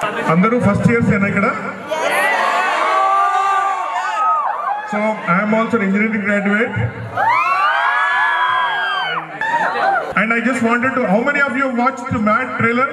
అందరూ first years ఏనా ఇక్కడ? So I am also an engineering graduate. And I just wanted to, how many of you have watched the Mad trailer?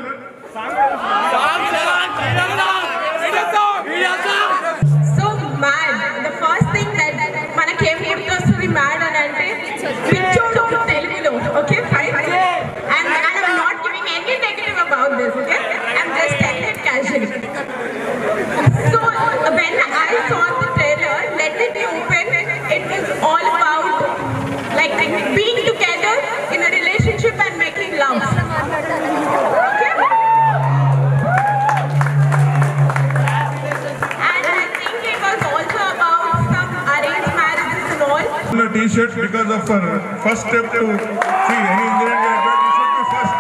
So Mad, the first thing that mana came to us to be Mad and ante pichodu Telugulo, okay, fine. And I'm not giving any negative about this, okay? I'm just telling it casually. So when I saw the trailer, let me be open, it was all about like being together in a relationship and making love. Okay? And I think it was also about some arranged marriages and all. The t-shirts because of her first step to see any engineering graduate, you should be first.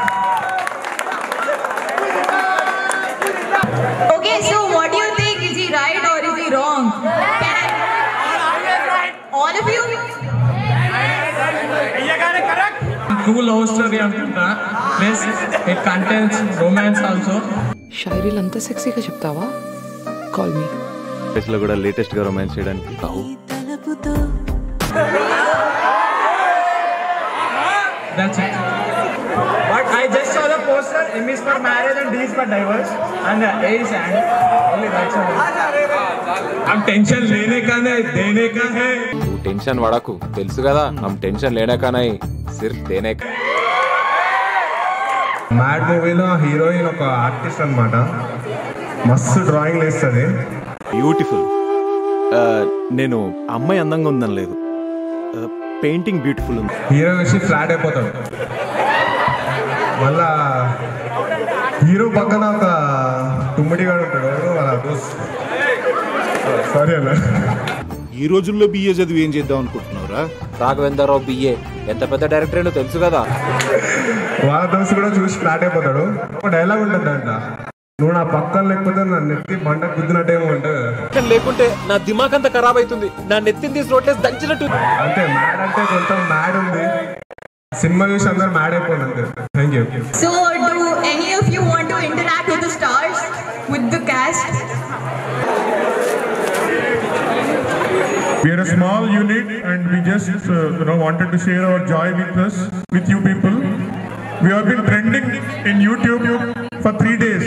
Okay, so what do you think? Is he right or is he wrong? Can I? All of you? Cool love story అనుకుంటా. Plus it contains romance also. షాయరీలు అంతా సెక్సీగా చెప్తావా? Call me. లో కూడా latest గా romance చేయడానికి That's it. But I just saw the poster. M is for marriage and D is for divorce. And A is and only that's all. हम tension लेने का नहीं देने का है. तू टेंशन वाड़ाकू తెలుసు కదా हम टेंशन लेने का नहीं सिर्फ देने का. మ్యాడ్ మూవీలో హీరోయిన్ ఒక ఆర్టిస్ట్ అన్నమాట. మస్తు డ్రాయింగ్ వేస్తుంది. బ్యూటిఫుల్. నేను అమ్మాయి అందంగా ఉందని లేదు, పెయింటింగ్ బ్యూటిఫుల్ ఉంది. హీరో వచ్చి ఫ్లాట్ అయిపోతాడు. మళ్ళా హీరో పక్కన ఒక తుమ్మిడిగాడు ఉంటాడు. సారీ అన్న. ఈ రోజుల్లో బిఏ చదివి ఏం చేద్దాం అనుకుంటున్నావురా? రాఘవేంద్రరావు బిఏ ఎంత పెద్ద డైరెక్టర్ ఏంటో తెలుసు కదా. వాళ్ళ దోస్తు కూడా చూసి ఫ్లాట్ అయిపోతాడు. ఒక డైలాగ్ ఉంటుంది అంట, నువ్వు నా పక్కన లేకపోతే నా నెత్తి బండ గుద్దినట్టేమో ఉంటుంది. లేకుంటే నా దిమాగ్ అంతా ఖరాబ్ అవుతుంది, నా నెత్తిని తీసి రోడ్లేసి దంచినట్టు. అంటే మ్యాడ్ అంటే కొంచెం మ్యాడ్ ఉంది. సినిమా చూసి అందరూ మ్యాడ్ అయిపోయింది అంతే. Thank you. So do any of you want to interact with the stars, with the cast? We are a small unit and we just wanted to share our joy with you people. We have been trending in YouTube for 3 days.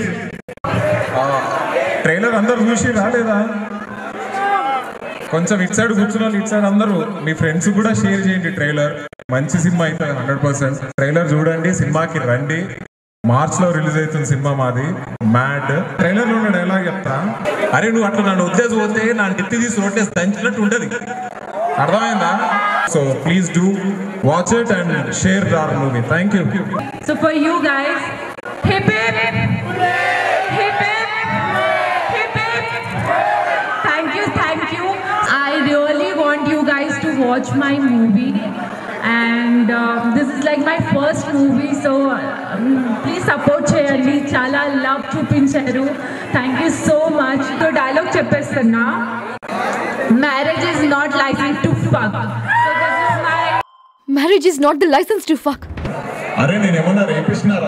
Trailer అందరూ చూసి రాలేదా? కొంచెం ఇటు side కూర్చున్న వాళ్ళు ఇటు side అందరూ మీ ఫ్రెండ్స్ కూడా షేర్ చేయండి. ట్రైలర్ మంచి సినిమా అవుతుంది 100%. ట్రైలర్ చూడండి, సినిమాకి రండి. మార్చ్ లో రిలీజ్ అవుతుంది సినిమా మాది మ్యాడ్. ట్రైలర్ లో ఉన్న డైలాగ్ చెప్తా, అరే నువ్వు అట్లా నన్ను వదిలేసి పోతే నా నెత్తి తీసి రోడ్లేసి దంచినట్టు ఉంటది. అర్థమైందా? So please do watch it and share our movie. Thank you. So for you guys, hip hip, hip hip, hip hip. Thank you. I really want you guys to watch my movie. And this is like my first movie, so please support cheyandi. Chala love chupincharu. Thank you so much. So dialogue cheppestunna, marriage is not license to fuck. So this is my marriage is not the licence to fuck. అరే నేనేమన్నా రేపిస్తున్నారా?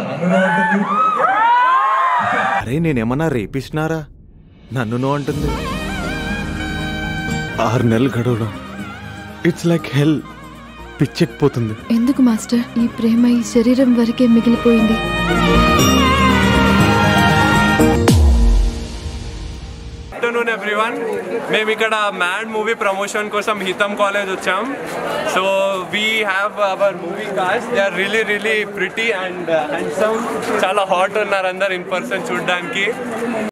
అరే నేనేమన్నా రేపిస్తున్నారా? నన్ను అంటుంది. 6 నెలలు గడవడం it's like హెల్. పిచ్చెక్కిపోతుంది. ఎందుకు master, ఈ ప్రేమ ఈ శరీరం వరకే మిగిలిపోయింది. ఆఫ్టర్నూన్ ఎవ్రీవన్, మేము ఇక్కడ మ్యాడ్ మూవీ ప్రమోషన్ కోసం హితం కాలేజ్ వచ్చాం. So we have our movie cast. They are really pretty and handsome. చాలా హాట్ ఉన్నారు అందరు ఇన్ పర్సన్ చూడడానికి.